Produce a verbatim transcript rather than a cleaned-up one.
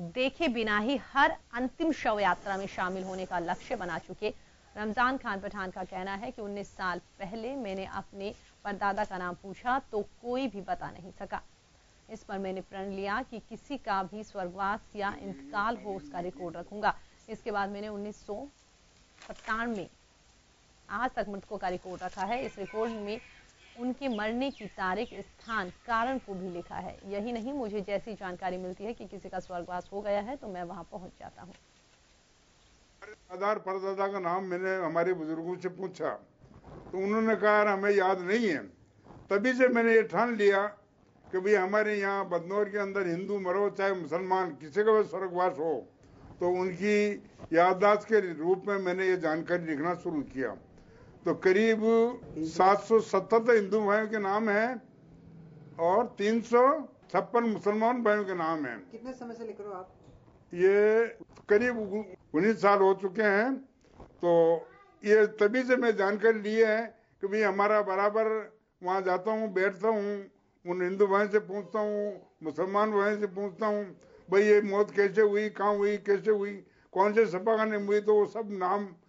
देखे बिना ही हर अंतिम शव यात्रा में शामिल होने का लक्ष्य बना चुके रमजान खान पठान का कहना है कि उन्नीस साल पहले मैंने अपने परदादा का नाम पूछा तो कोई भी बता नहीं सका। इस पर मैंने प्रण लिया कि किसी का भी स्वर्गवास या इंतकाल हो उसका रिकॉर्ड रखूंगा। इसके बाद मैंने उन्नीस सौ सत्तानवे में आज तक मृतकों का रिकॉर्ड रखा है। इस रिकॉर्ड में उनके मरने की तारीख, स्थान, कारण को भी लिखा है। यही नहीं, मुझे जैसी जानकारी मिलती है कि किसी का स्वर्गवास हो गया है तो मैं वहां पहुंच जाता हूं। आधार परदादा का नाम मैंने हमारे बुजुर्गों से पूछा तो उन्होंने कहा हमें याद नहीं है। तभी से मैंने ये ठान लिया कि भाई हमारे यहाँ बदनौर के अंदर हिंदू मरो चाहे मुसलमान, किसी का भी स्वर्गवास हो तो उनकी याददाश्त के रूप में मैंने ये जानकारी लिखना शुरू किया। तो करीब सात सौ सत्तर हिंदू भाइयों के नाम हैं और तीन सौ छप्पन मुसलमान भाइयों के नाम हैं। कितने समय से लिख रहे हो आप? ये करीब उन्नीस साल हो चुके हैं। तो ये तभी से मैं जानकारी ली है कि भाई हमारा बराबर वहाँ जाता हूँ, बैठता हूँ, उन हिंदू भाई से पूछता हूँ, मुसलमान भाई से पूछता हूँ भाई ये मौत कैसे हुई, कहाँ हुई, कैसे हुई, कौन से सपाखाने में हुई, तो वो सब नाम